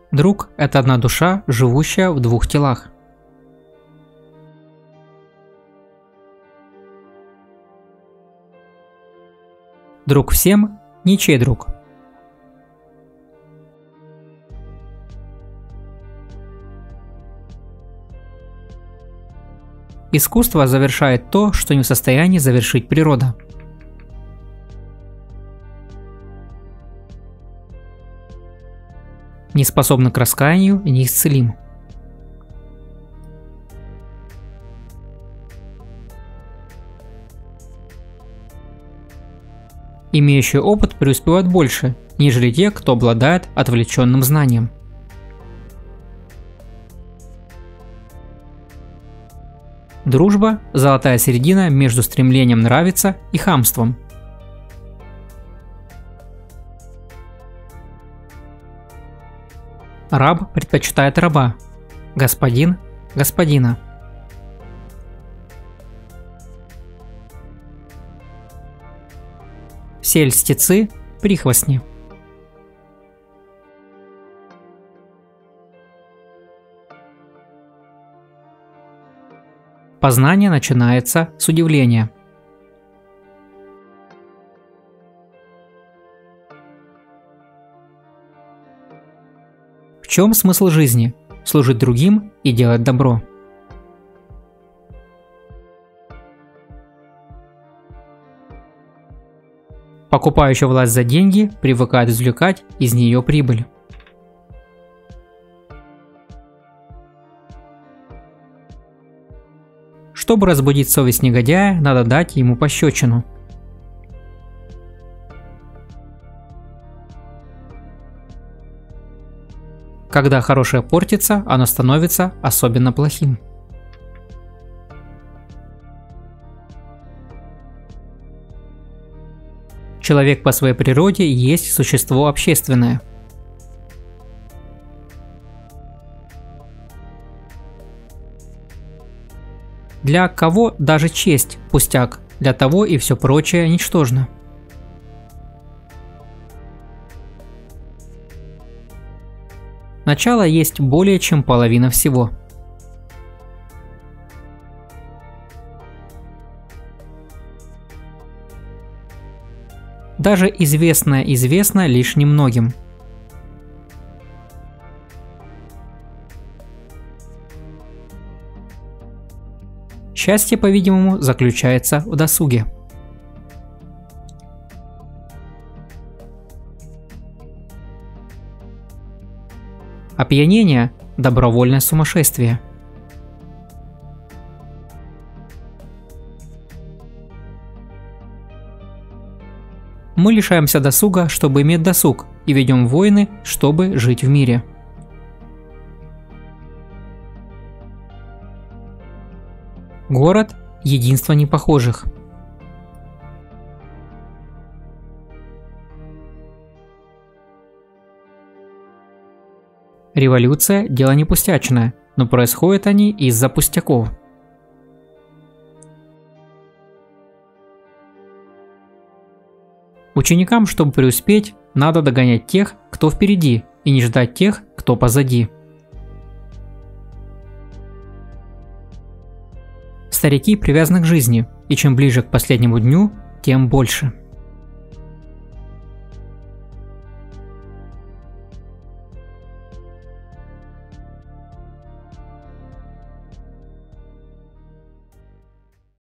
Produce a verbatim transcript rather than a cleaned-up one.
Друг – это одна душа, живущая в двух телах. Друг всем – ничей друг. Искусство завершает то, что не в состоянии завершить природа. Не способны к раскаянию и неисцелим. Имеющие опыт преуспевают больше, нежели те, кто обладает отвлеченным знанием. Дружба – золотая середина между стремлением нравиться и хамством. Раб предпочитает раба, господин – господина. Все льстецы – прихвостни. Познание начинается с удивления. В чем смысл жизни? Служить другим и делать добро. Покупающий власть за деньги привыкает извлекать из нее прибыль. Чтобы разбудить совесть негодяя, надо дать ему пощечину. Когда хорошее портится, оно становится особенно плохим. Человек по своей природе есть существо общественное. Для кого даже честь – пустяк, для того и все прочее ничтожно. Начало есть более чем половина всего. Даже известное известно лишь немногим. Счастье, по-видимому, заключается в досуге. Опьянение – добровольное сумасшествие. Мы лишаемся досуга, чтобы иметь досуг, и ведем войны, чтобы жить в мире. Город – единство непохожих. Революция – дело не пустячное, но происходят они из-за пустяков. Ученикам, чтобы преуспеть, надо догонять тех, кто впереди, и не ждать тех, кто позади. Старики привязаны к жизни, и чем ближе к последнему дню, тем больше.